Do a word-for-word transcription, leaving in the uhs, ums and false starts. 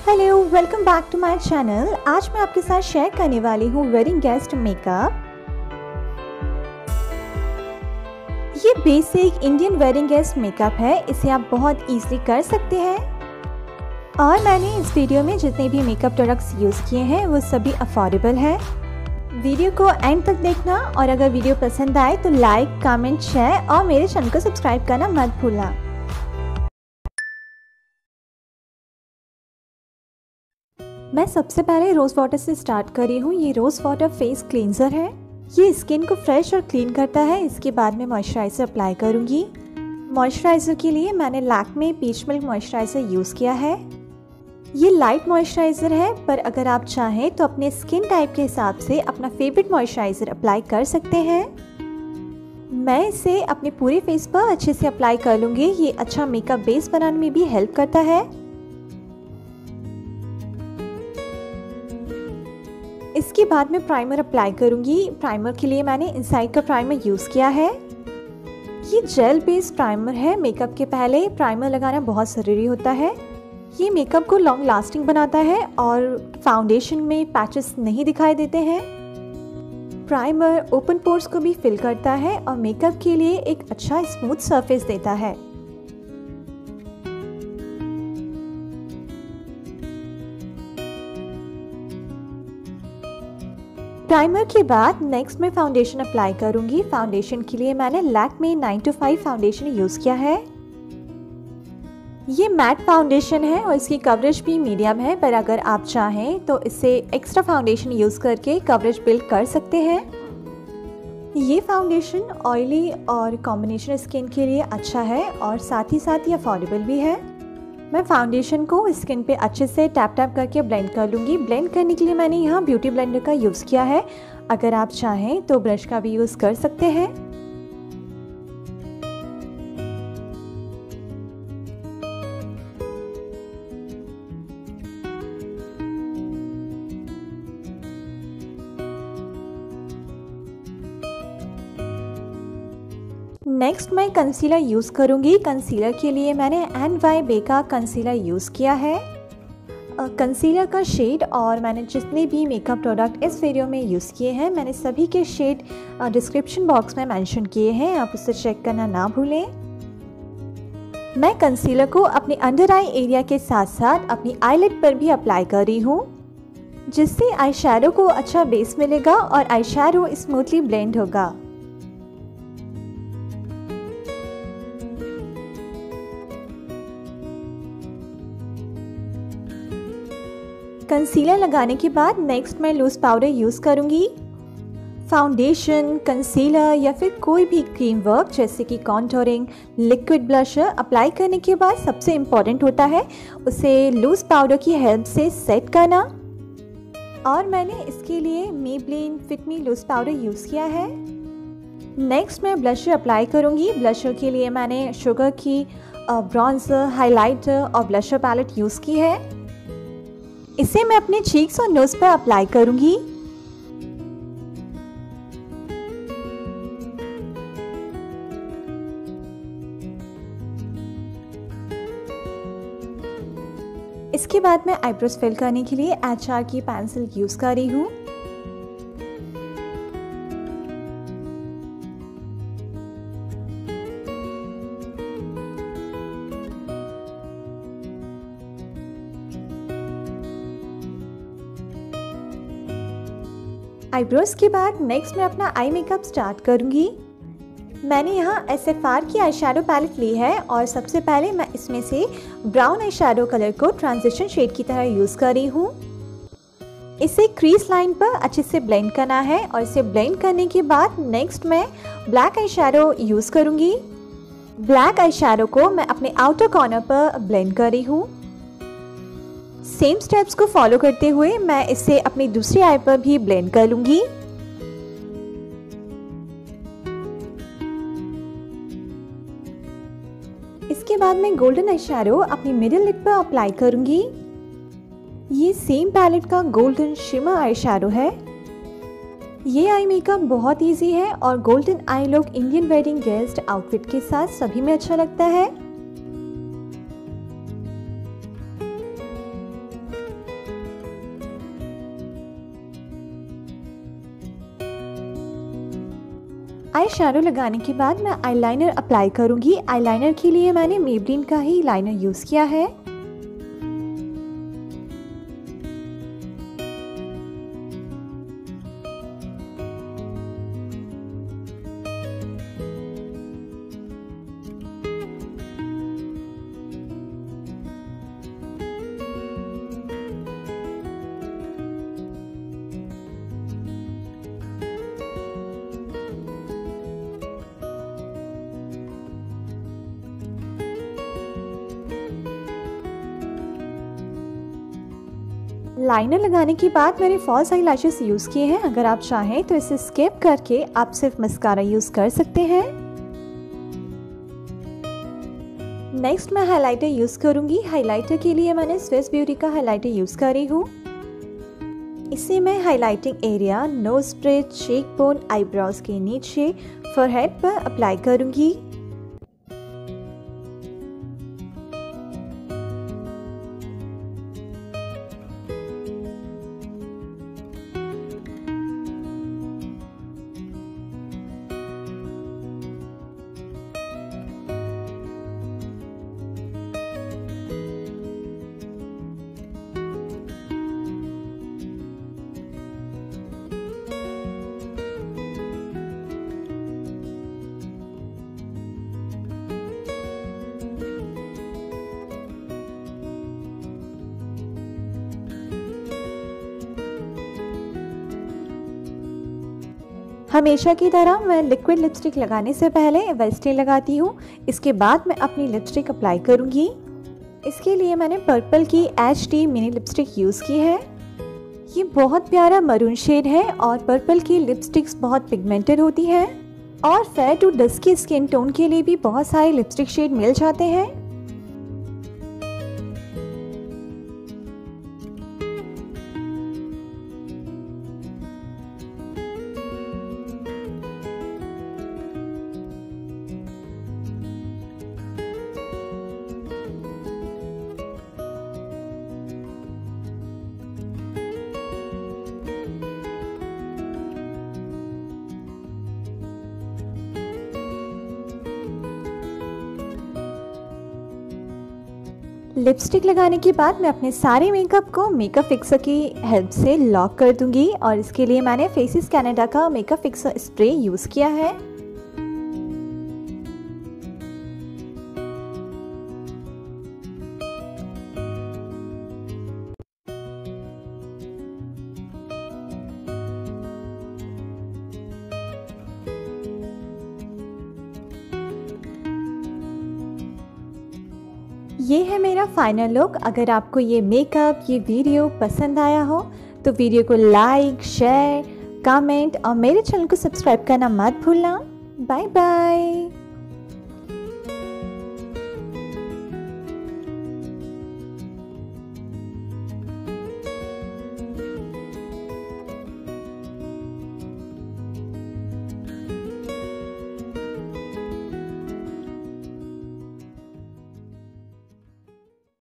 Hello, welcome back to my channel. आज मैं आपके साथ शेयर करने वाली हूँ वेडिंग गेस्ट मेकअप। ये basic Indian wedding guest makeup है, इसे आप बहुत इजीली कर सकते हैं। और मैंने इस वीडियो में जितने भी मेकअप प्रोडक्ट्स यूज़ किए हैं वो सभी अफोर्डेबल है। वीडियो को एंड तक देखना और अगर वीडियो पसंद आए तो लाइक, कमेंट, शेयर और मेरे चैनल को सब्सक्राइब करना मत भूलना। मैं सबसे पहले रोज़ वाटर से स्टार्ट कर रही हूँ। ये रोज़ वाटर फेस क्लींजर है, ये स्किन को फ्रेश और क्लीन करता है। इसके बाद मैं मॉइस्चराइज़र अप्लाई करूँगी। मॉइस्चराइज़र के लिए मैंने Lakme peach milk moisturiser use किया है। ये लाइट मॉइस्चराइज़र है, पर अगर आप चाहें तो अपने स्किन टाइप के हिसाब से अपना फेवरेट मॉइस्चराइज़र अप्लाई कर सकते हैं। मैं इसे अपने पूरे फेस पर अच्छे से अप्लाई कर लूँगी। ये अच्छा मेकअप बेस बनाने में भी हेल्प करता है। इसके बाद मैं प्राइमर अप्लाई करूंगी। प्राइमर के लिए मैंने इनसाइड का प्राइमर यूज़ किया है। ये जेल बेस्ड प्राइमर है। मेकअप के पहले प्राइमर लगाना बहुत ज़रूरी होता है। ये मेकअप को लॉन्ग लास्टिंग बनाता है और फाउंडेशन में पैचेस नहीं दिखाई देते हैं। प्राइमर ओपन पोर्स को भी फिल करता है और मेकअप के लिए एक अच्छा स्मूथ सरफेस देता है। प्राइमर के बाद नेक्स्ट मैं फाउंडेशन अप्लाई करूंगी। फाउंडेशन के लिए मैंने Lakme nine to five foundation use किया है। ये मैट फाउंडेशन है और इसकी कवरेज भी मीडियम है, पर अगर आप चाहें तो इससे एक्स्ट्रा फाउंडेशन यूज़ करके कवरेज बिल्ड कर सकते हैं। ये फाउंडेशन ऑयली और कॉम्बिनेशन स्किन के लिए अच्छा है और साथ ही साथ ये अफोर्डेबल भी है। मैं फाउंडेशन को स्किन पे अच्छे से टैप टैप करके ब्लेंड कर लूँगी। ब्लेंड करने के लिए मैंने यहाँ ब्यूटी ब्लेंडर का यूज़ किया है। अगर आप चाहें तो ब्रश का भी यूज़ कर सकते हैं। नेक्स्ट मैं कंसीलर यूज़ करूँगी। कंसीलर के लिए मैंने एन वाई बे का कंसीलर यूज़ किया है। कंसीलर का शेड और मैंने जितने भी मेकअप प्रोडक्ट इस वीडियो में यूज़ किए हैं, मैंने सभी के शेड डिस्क्रिप्शन बॉक्स में मेंशन किए हैं, आप उसे चेक करना ना भूलें। मैं कंसीलर को अपने अंडर आई एरिया के साथ साथ अपनी आईलिड पर भी अप्लाई कर रही हूँ, जिससे आई शैडो को अच्छा बेस मिलेगा और आई शैडो स्मूथली ब्लेंड होगा। कंसीलर लगाने के बाद नेक्स्ट मैं लूज़ पाउडर यूज़ करूँगी। फाउंडेशन, कंसीलर या फिर कोई भी क्रीम वर्क जैसे कि कॉन्टोरिंग, लिक्विड ब्लशर अप्लाई करने के बाद सबसे इम्पॉर्टेंट होता है उसे लूज़ पाउडर की हेल्प से सेट करना। और मैंने इसके लिए Maybelline fit me loose powder use किया है। नेक्स्ट मैं ब्लशर अप्लाई करूँगी। ब्लशर के लिए मैंने शुगर की ब्रॉन्जर, हाइलाइटर और ब्लशर पैलेट यूज़ की है। इसे मैं अपने चीक्स और नोज पर अप्लाई करूंगी। इसके बाद मैं आईब्रोज फिल करने के लिए एच आर की पेंसिल यूज कर रही हूँ। आईब्रोज के बाद नेक्स्ट मैं अपना आई मेकअप स्टार्ट करूंगी। मैंने यहाँ एस एफ आर की आई शैडो पैलेट ली है और सबसे पहले मैं इसमें से ब्राउन आई शैडो कलर को ट्रांजिशन शेड की तरह यूज़ कर रही हूँ। इसे क्रीज लाइन पर अच्छे से ब्लेंड करना है और इसे ब्लेंड करने के बाद नेक्स्ट मैं ब्लैक आई शैडो यूज़ करूँगी। ब्लैक आई शैडो को मैं अपने आउटर कॉर्नर पर ब्लेंड कर रही हूँ। सेम स्टेप्स को फॉलो करते हुए मैं इसे अपनी दूसरी आई पर भी ब्लेंड कर लूंगी। इसके बाद मैं गोल्डन आई शैडो अपनी मिडिल लिड पर अप्लाई करूंगी। ये सेम पैलेट का गोल्डन शिमर आई शैडो है। ये आई मेकअप बहुत इजी है और golden eye look Indian wedding guest outfit के साथ सभी में अच्छा लगता है। आई शैडो लगाने के बाद मैं आईलाइनर अप्लाई करूँगी। आईलाइनर के लिए मैंने मेबलिन का ही लाइनर यूज़ किया है। लाइनर लगाने के बाद मैंने फॉल्स आई लैशेस यूज़ किए हैं। अगर आप चाहें तो इसे स्किप करके आप सिर्फ मस्कारा यूज़ कर सकते हैं। नेक्स्ट मैं हाइलाइटर यूज़ करूंगी। हाइलाइटर के लिए मैंने स्विस ब्यूटी का हाइलाइटर यूज़ कर रही हूँ। इसे मैं highlighting area, nose bridge, cheek bone, eyebrows के नीचे, फोरहेड पर अप्लाई करूंगी। हमेशा की तरह मैं लिक्विड लिपस्टिक लगाने से पहले वेस्टिन लगाती हूँ। इसके बाद मैं अपनी लिपस्टिक अप्लाई करूँगी। इसके लिए मैंने पर्पल की H D mini lipstick use की है। ये बहुत प्यारा मरून शेड है और पर्पल की लिपस्टिक्स बहुत पिगमेंटेड होती हैं और fair to dusky skin tone के लिए भी बहुत सारे लिपस्टिक शेड मिल जाते हैं। लिपस्टिक लगाने के बाद मैं अपने सारे मेकअप को मेकअप फिक्सर की हेल्प से लॉक कर दूंगी और इसके लिए मैंने फेसेस कनाडा का मेकअप फिक्सर स्प्रे यूज़ किया है। ये है मेरा फाइनल लुक। अगर आपको ये मेकअप, ये वीडियो पसंद आया हो तो वीडियो को लाइक, शेयर, कमेंट और मेरे चैनल को सब्सक्राइब करना मत भूलना। Bye bye.